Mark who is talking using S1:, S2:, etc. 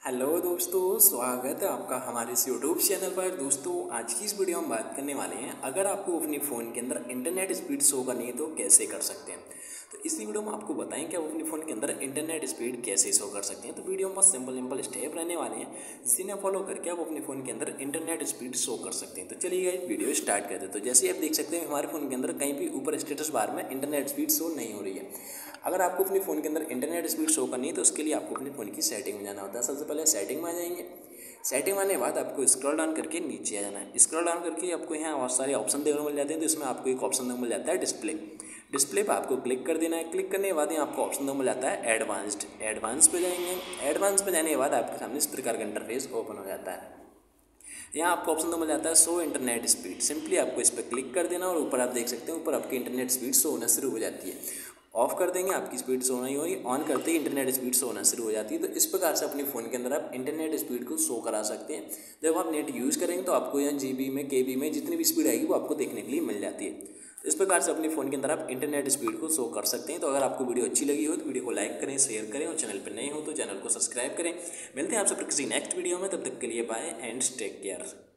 S1: Hello दोस्तों, स्वागत है आपका हमारे इस यूट्यूब चैनल पर। दोस्तों, आज की इस वीडियो में बात करने वाले हैं, अगर आपको अपने फ़ोन के अंदर इंटरनेट स्पीड शो करनी है तो कैसे कर सकते हैं। तो इस वीडियो में आपको बताएं कि आप अपने फ़ोन के अंदर इंटरनेट स्पीड कैसे शो कर सकते हैं। तो वीडियो में सिंपल स्टेप रहने वाले हैं, जिन्हें फॉलो करके आप अपने फ़ोन के अंदर इंटरनेट स्पीड शो कर सकते हैं। तो चलिए वीडियो स्टार्ट करते हैं। तो जैसे आप देख सकते हैं, हमारे फ़ोन के अंदर कहीं भी ऊपर स्टेटस बार में इंटरनेट स्पीड शो नहीं हो रही है। अगर आपको अपने फ़ोन के अंदर इंटरनेट स्पीड शो करनी है तो उसके लिए आपको अपने फ़ोन की सेटिंग में जाना होता है। सबसे पहले सेटिंग में आ जाएंगे। सेटिंग में आने के बाद आपको स्क्रॉल डाउन करके नीचे आ जाना है। स्क्रॉल डाउन करके आपको यहाँ बहुत सारे ऑप्शन देखने को मिल जाते हैं। तो इसमें आपको एक ऑप्शन देखने को मिल जाता है डिस्प्ले। डिस्प्ले पर आपको क्लिक कर देना है। क्लिक करने के बाद यहाँ आपको ऑप्शन देखने को मिल जाता है एडवांस्ड। एडवांस पे जाएंगे। एडवांस पे जाने के बाद आपके सामने इस प्रकार का इंटरफेस ओपन हो जाता है। यहाँ आपको ऑप्शन तो मिल जाता है शो इंटरनेट स्पीड। सिंपली आपको इस पर क्लिक कर देना और ऊपर आप देख सकते हैं, ऊपर आपकी इंटरनेट स्पीड शो होना शुरू हो जाती है। ऑफ कर देंगे, आपकी स्पीड शो नहीं होगी। ऑन करते ही इंटरनेट स्पीड शो होना शुरू हो जाती है। तो इस प्रकार से अपने फ़ोन के अंदर आप इंटरनेट स्पीड को शो करा सकते हैं। जब आप नेट यूज़ करेंगे तो आपको यहाँ GB में, KB में जितनी भी स्पीड आएगी वो आपको देखने के लिए मिल जाती है। तो इस प्रकार से अपने फ़ोन के अंदर आप इंटरनेट स्पीड को शो कर सकते हैं। तो अगर आपको वीडियो अच्छी लगी हो तो वीडियो को लाइक करें, शेयर करें और चैनल पर नए हो तो चैनल को सब्सक्राइब करें। मिलते हैं आपसे किसी नेक्स्ट वीडियो में, तब तक के लिए बाय एंड टेक केयर।